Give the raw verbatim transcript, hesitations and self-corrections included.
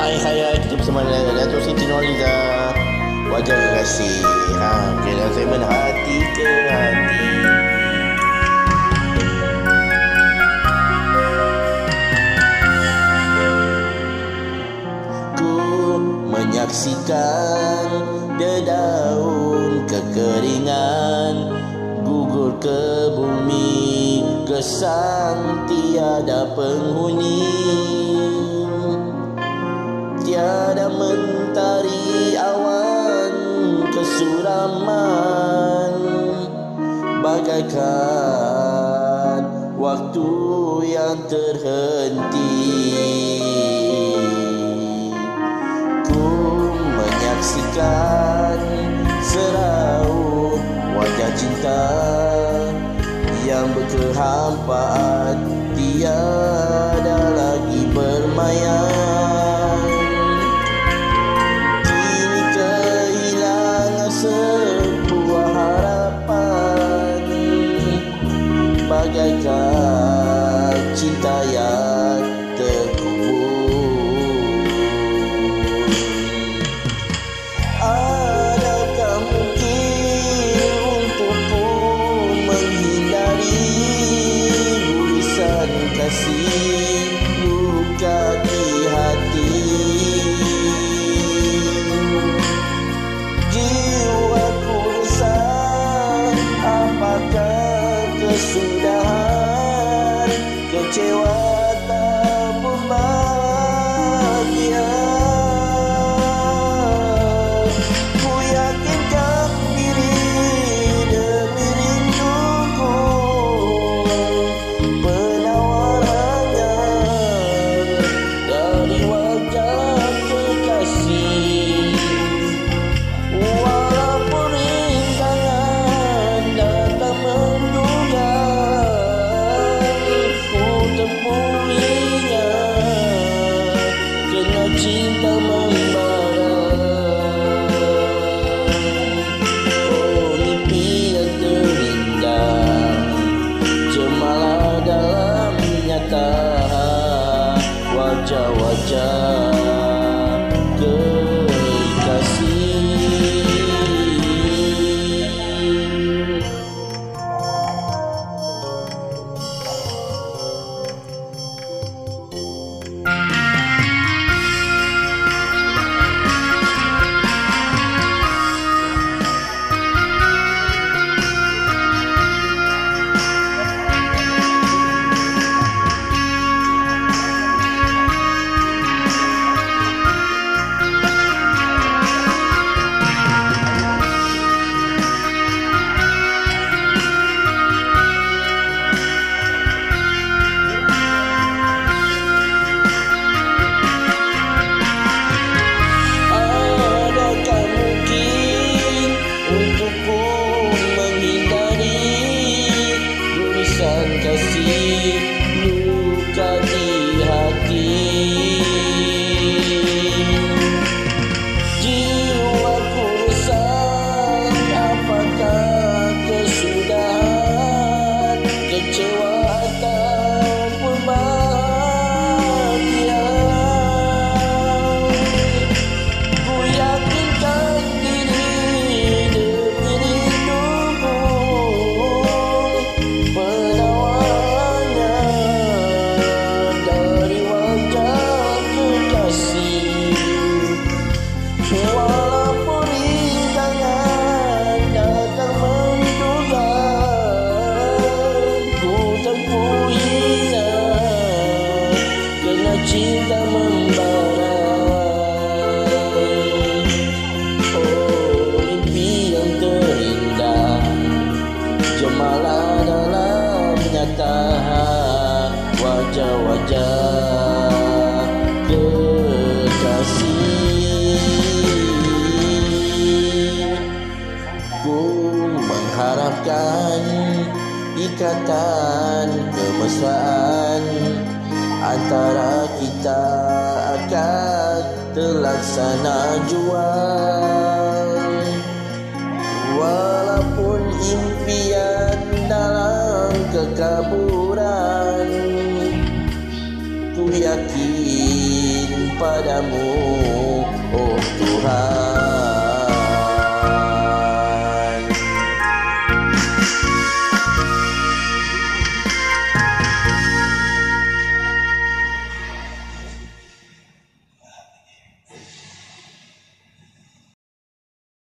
Hai hai hai, kita bersama dengan Datuk Siti Nurhaliza, wajah kekasih. Ha, okay, dalam segmen hati ke hati. Ku menyaksikan dedaun kekeringan gugur ke bumi, gesang tiada penghuni. Tiada mentari awan kesuraman, bagaikan waktu yang terhenti. Ku menyaksikan seraut wajah cinta yang berkehampaan, tiada lagi bermayang. Bagaikan cinta yang terkubur. Adakah mungkin untukku menghindari tulisan kasih luka di hati? Jiwaku resah, apakah kesudahan, kecewa tak bahagia. Ku yakinkan diri demi rinduku, penawarannya dari wajah kekasih. Walaupun rintangan datang menduga, cinta membara. Oh, mimpi yang terindah cemalah dalam nyata wajah-wajah kekasih. Kasih luka di hati. Jiwaku resah, apakah kesudahan, kecewa ataupun bahagia. Ku yakinkan diri demi rinduku, walaupun rintangan datang menduga, ku tempuhinya kerana cinta membara. Oh, mimpi yang terindah cemalah dalam nyata wajah-wajah kekasih. Ku mengharapkan ikatan kemesraan antara kita akan terlaksana jua. Walaupun impian dalam kekaburan, ku yakin padamu.